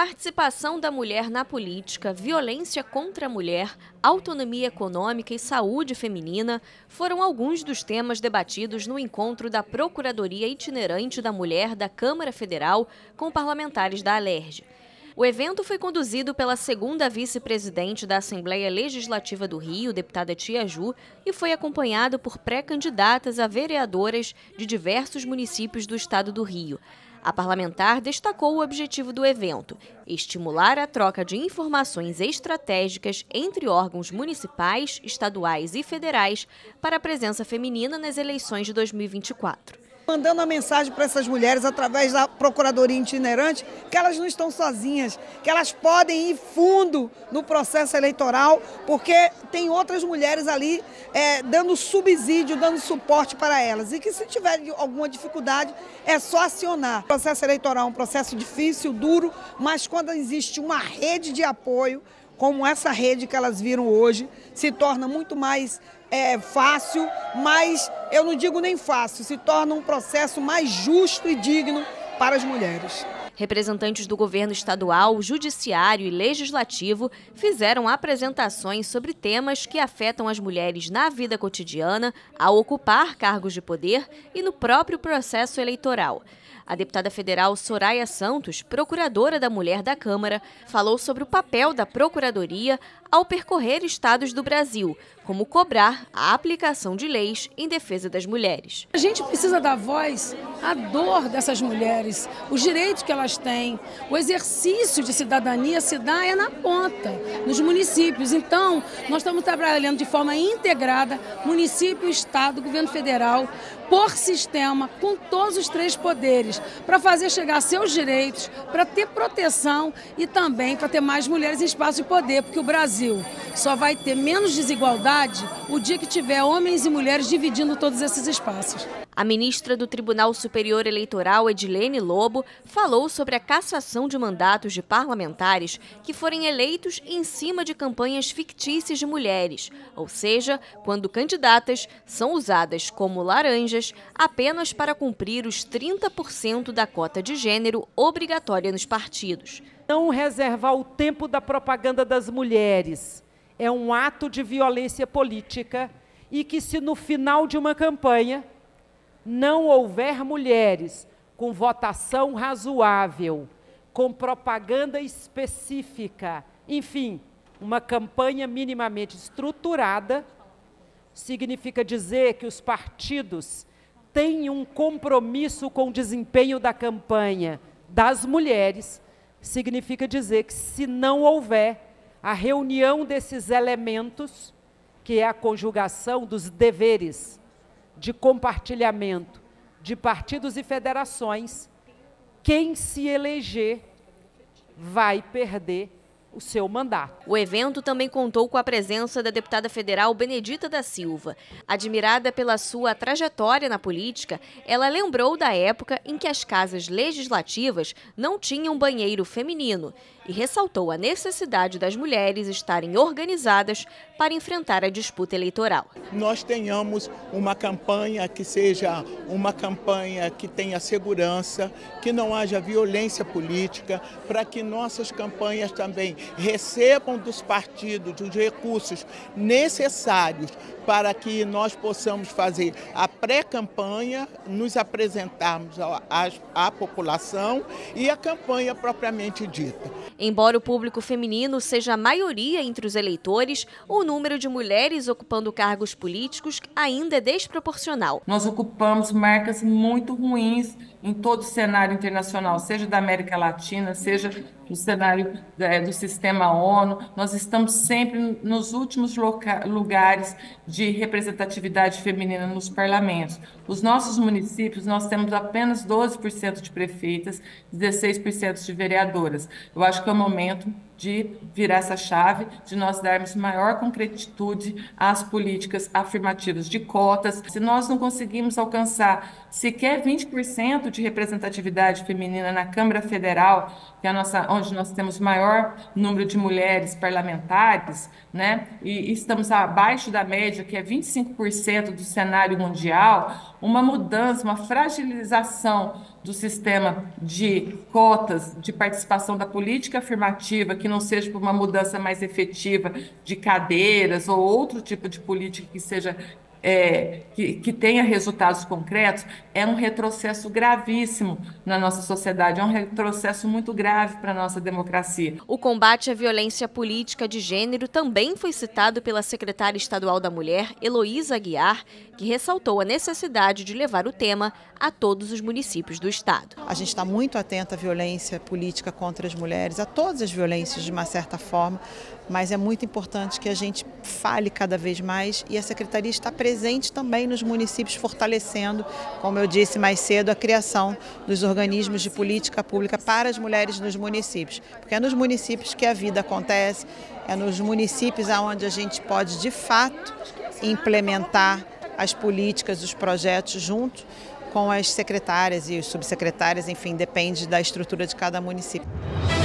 Participação da mulher na política, violência contra a mulher, autonomia econômica e saúde feminina foram alguns dos temas debatidos no encontro da Procuradoria Itinerante da Mulher da Câmara Federal com parlamentares da Alerj. O evento foi conduzido pela segunda vice-presidente da Assembleia Legislativa do Rio, deputada Tia Ju, e foi acompanhado por pré-candidatas a vereadoras de diversos municípios do estado do Rio. A parlamentar destacou o objetivo do evento: estimular a troca de informações estratégicas entre órgãos municipais, estaduais e federais para a presença feminina nas eleições de 2024. Mandando a mensagem para essas mulheres através da Procuradoria Itinerante que elas não estão sozinhas, que elas podem ir fundo no processo eleitoral, porque tem outras mulheres ali dando subsídio, dando suporte para elas. E que se tiver alguma dificuldade é só acionar. O processo eleitoral é um processo difícil, duro, mas quando existe uma rede de apoio, como essa rede que elas viram hoje, se torna muito mais fácil, mas eu não digo nem fácil, se torna um processo mais justo e digno para as mulheres. Representantes do governo estadual, judiciário e legislativo fizeram apresentações sobre temas que afetam as mulheres na vida cotidiana, ao ocupar cargos de poder e no próprio processo eleitoral. A deputada federal Soraya Santos, procuradora da mulher da Câmara, falou sobre o papel da Procuradoria ao percorrer estados do Brasil, como cobrar a aplicação de leis em defesa das mulheres. A gente precisa dar voz à dor dessas mulheres, os direitos que elas têm. O exercício de cidadania se dá na ponta, nos municípios. Então, nós estamos trabalhando de forma integrada, município, estado, governo federal, por sistema, com todos os três poderes, para fazer chegar seus direitos, para ter proteção e também para ter mais mulheres em espaço de poder, porque o Brasil só vai ter menos desigualdade o dia que tiver homens e mulheres dividindo todos esses espaços. A ministra do Tribunal Superior Eleitoral, Edilene Lobo, falou sobre a cassação de mandatos de parlamentares que forem eleitos em cima de campanhas fictícias de mulheres, ou seja, quando candidatas são usadas como laranjas apenas para cumprir os 30% da cota de gênero obrigatória nos partidos. Não reservar o tempo da propaganda das mulheres é um ato de violência política e que, se no final de uma campanha não houver mulheres com votação razoável, com propaganda específica, enfim, uma campanha minimamente estruturada, significa dizer que os partidos têm um compromisso com o desempenho da campanha das mulheres, significa dizer que, se não houver a reunião desses elementos, que é a conjugação dos deveres de compartilhamento de partidos e federações, quem se eleger vai perder o seu mandato. O evento também contou com a presença da deputada federal Benedita da Silva. Admirada pela sua trajetória na política, ela lembrou da época em que as casas legislativas não tinham banheiro feminino e ressaltou a necessidade das mulheres estarem organizadas para enfrentar a disputa eleitoral. Nós tenhamos uma campanha que seja uma campanha que tenha segurança, que não haja violência política, para que nossas campanhas também recebam dos partidos os recursos necessários para que nós possamos fazer a pré-campanha, nos apresentarmos à população e a campanha propriamente dita. Embora o público feminino seja a maioria entre os eleitores, o número de mulheres ocupando cargos políticos ainda é desproporcional. Nós ocupamos marcas muito ruins em todo o cenário internacional, seja da América Latina, seja no cenário do sistema ONU. Nós estamos sempre nos últimos lugares de representatividade feminina nos parlamentos. Os nossos municípios, nós temos apenas 12% de prefeitas, 16% de vereadoras. Eu acho que é o momento de virar essa chave, de nós darmos maior concretitude às políticas afirmativas de cotas. Se nós não conseguimos alcançar sequer 20% de representatividade feminina na Câmara Federal, que é onde nós temos maior número de mulheres parlamentares, né? E estamos abaixo da média, que é 25% do cenário mundial, uma mudança, uma fragilização do sistema de cotas de participação da política afirmativa, que não seja por uma mudança mais efetiva de cadeiras ou outro tipo de política que seja que tenha resultados concretos, é um retrocesso gravíssimo na nossa sociedade, é um retrocesso muito grave para a nossa democracia. O combate à violência política de gênero também foi citado pela secretária estadual da Mulher, Heloísa Aguiar, que ressaltou a necessidade de levar o tema a todos os municípios do estado. A gente está muito atento à violência política contra as mulheres, a todas as violências de uma certa forma, mas é muito importante que a gente fale cada vez mais e a Secretaria está presente também nos municípios, fortalecendo, como eu disse mais cedo, a criação dos organismos de política pública para as mulheres nos municípios. Porque é nos municípios que a vida acontece, é nos municípios onde a gente pode, de fato, implementar as políticas, os projetos junto com as secretárias e os subsecretários, enfim, depende da estrutura de cada município.